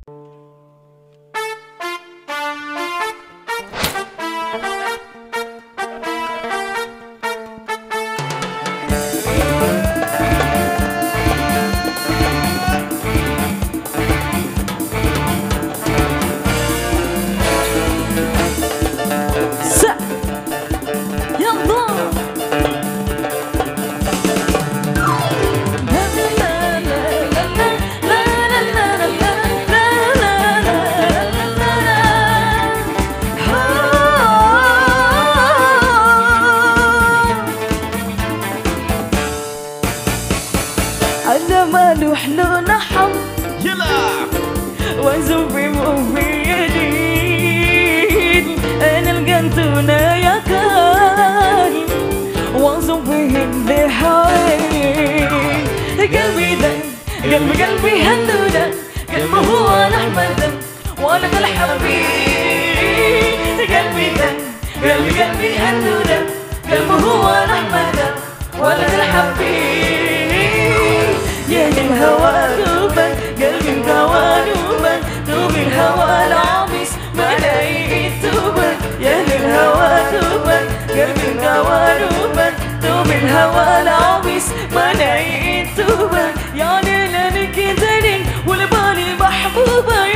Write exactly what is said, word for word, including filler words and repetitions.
أنا ماله حلو نحم يلا وزوبي مو في يدين أنا القنتونا يا كان وزوبي هندي حوين قلبي دم قلبي قلبي هندودا قلبه هو الأحمد ولد الحبيب قلبي دم قلبي قلبي هندودا قلبه هو الأحمد ولد الحبيب يا الهوى دوبك قلبي مقوى دوبك دوب الهوى العميس ما لاقي توبك يا الهوى دوبك قلبي مقوى دوبك دوب الهوى العميس ما لاقي توبك يعني لانك زين والبالي محبوبة